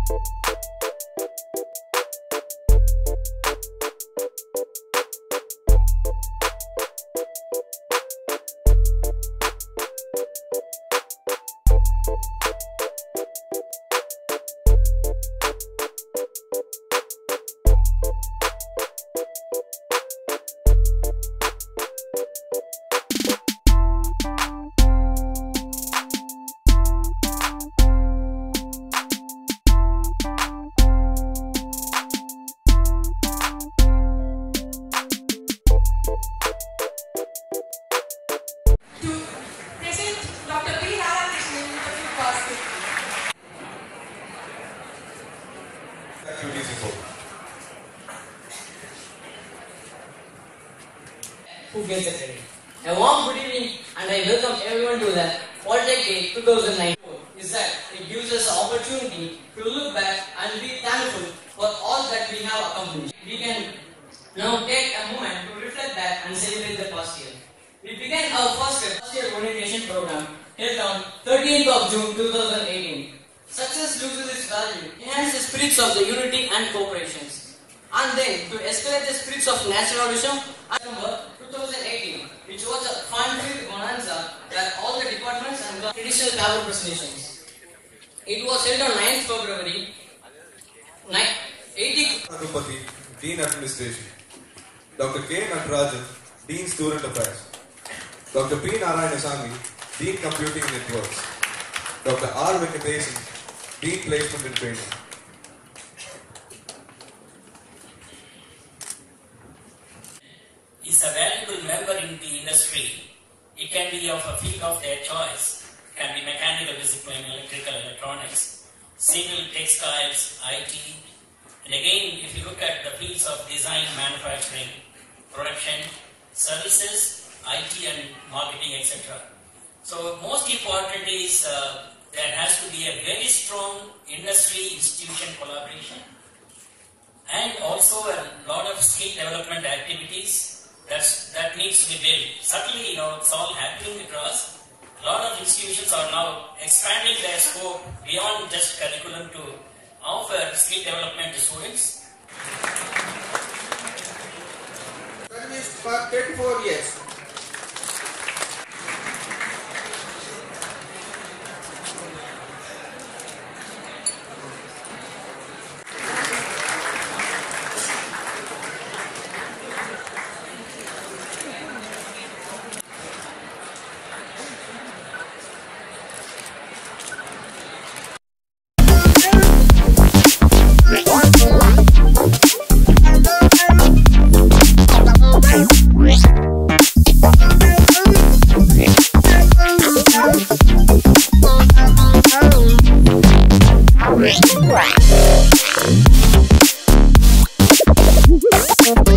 Who gets the credit. A warm good evening and I welcome everyone to the Polytechnic 2009. Is that it gives us the opportunity to look back and be thankful for all that we have accomplished. We can now take a moment to reflect back and celebrate the past year. We began our first year orientation program held on 13th of June 2018. Success loses its value, enhance the spirits of the unity and cooperation, and then to escalate the spirits of nationalism. December 2018, which was a fun-filled bonanza where all the departments and the traditional travel presentations. It was held on 9th February 1980. Dean Administration, Dr. K. Natarajan, Dean Student Affairs, Dr. P. Narayanasamy, Dean Computing Networks, Dr. R. Venkatesan, Dean Placement and Training. Is a valuable member in the industry. It can be of a field of their choice. It can be mechanical discipline, electrical, electronics, civil, textiles, IT. And again, if you look at the fields of design, manufacturing, production, services, IT and marketing, etc. So most important is there has to be a very strong industry-institution collaboration and also a lot of skill development activities that needs to be built. Certainly, it's all happening across. A lot of institutions are now expanding their scope beyond just curriculum to offer skill development to students. Service for 34 years. Right.